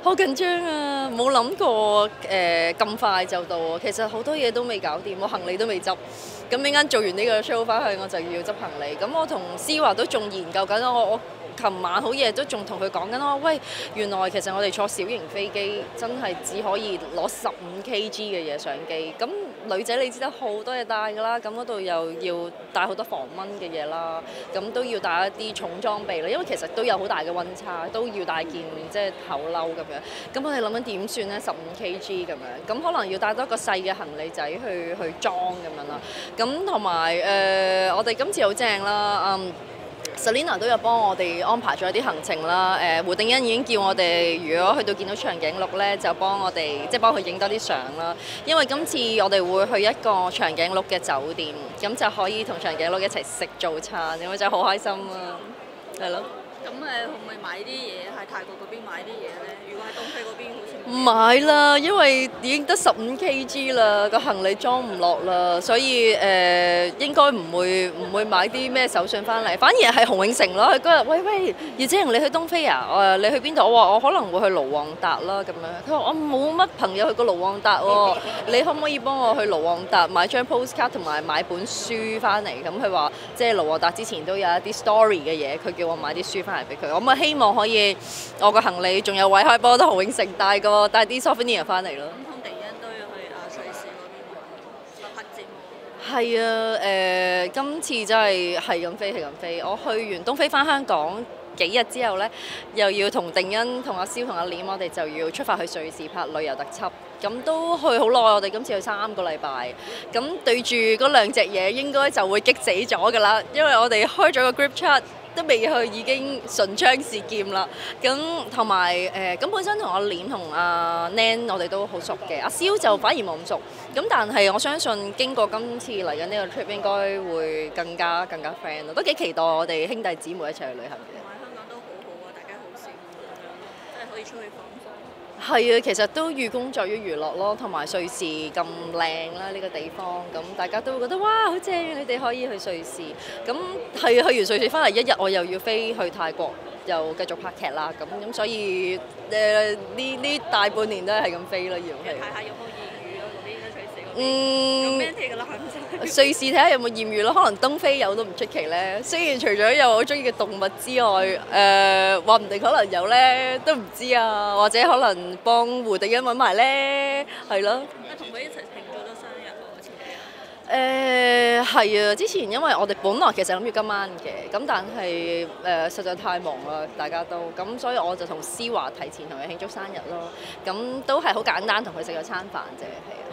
好緊張啊！冇諗過咁快就到啊！其實好多嘢都未搞掂，我行李都未執。咁陣間做完呢個 show 翻去，我就要執行李。咁我同思華都仲研究緊，我琴晚好夜都仲同佢講緊，我話喂，原來其實我哋坐小型飛機真係只可以攞15kg 嘅嘢上機。咁女仔你知得好多嘢帶㗎啦，咁嗰度又要帶好多防蚊嘅嘢啦，咁都要帶一啲重裝備啦，因為其實都有好大嘅溫差，都要帶件即係厚褸咁樣。咁我哋諗緊點算呢？15kg 咁樣，咁可能要帶多個細嘅行李仔去裝咁樣啦。咁同埋我哋今次好正啦，Selina 都有幫我哋安排咗一啲行程啦。胡定欣已經叫我哋，如果去到見到長頸鹿咧，就幫我哋即係幫佢影多啲相啦。因為今次我哋會去一個長頸鹿嘅酒店，咁就可以同長頸鹿一齊食早餐，咁就好開心啊！係咯。 咁可唔可以買啲嘢喺泰國嗰邊買啲嘢咧？如果喺東非嗰邊好似唔買啦，因為已經得15kg啦，個行李裝唔落啦，所以應該唔會買啲咩手信翻嚟，反而係洪永城咯。佢嗰日喂，葉姐瑩你去東非啊？你去邊度？我話我可能會去盧旺達啦咁樣。佢話我冇乜朋友去過盧旺達喎，你可唔可以幫我去盧旺達買張 postcard 同埋買本書翻嚟？咁佢話即係盧旺達之前都有一啲 story 嘅嘢，佢叫我買啲書翻嚟俾佢。我希望可以我個行李仲有位可以幫到洪永城帶啲 souvenir 翻嚟咯。 咁同定欣都要去瑞士嗰邊拍節目。 係啊，今次真係係咁飛。我去完東非翻香港幾日之後呢，又要同定欣、同阿蕭、同阿廉，我哋就要出發去瑞士拍旅遊特輯。咁都去好耐，我哋今次去3個禮拜。咁對住嗰2隻嘢，應該就會激死咗㗎啦，因為我哋開咗個 group chat。都未去已經唇槍舌劍啦，咁同埋咁本身同阿廉同阿 Nan 我哋都好熟嘅，阿蕭就反而冇咁熟，咁但係我相信經過今次嚟緊呢個 trip 應該會更加 friend 咯，都幾期待我哋兄弟姊妹一齊去旅行嘅。 同埋香港都好好啊，大家好善咁樣，真係可以出去放鬆。 係啊，其實都寓工作於娛樂咯，同埋瑞士咁靚啦呢個地方，咁大家都會覺得哇好正，你哋可以去瑞士。咁係啊，去完瑞士翻嚟1日，我又要飛去泰國，又繼續拍劇啦。咁所以呢大半年都係咁飛啦，要係。 睇下有冇豔遇咯，嗰邊瑞士嗰邊。有咩嘅啦？ 瑞士睇下有冇豔遇咯，可能東非有都唔出奇咧。雖然除咗有我中意嘅動物之外，話唔定可能有咧，都唔知啊。或者可能幫胡定欣揾埋咧，係咯。 同佢一齊慶祝咗生日喎，前幾日。 係啊，之前因為我哋本來其實諗住今晚嘅，咁但係實在太忙啦，大家都咁，所以我就同思華提前同佢慶祝生日咯。咁都係好簡單，同佢食咗餐飯啫，係啊。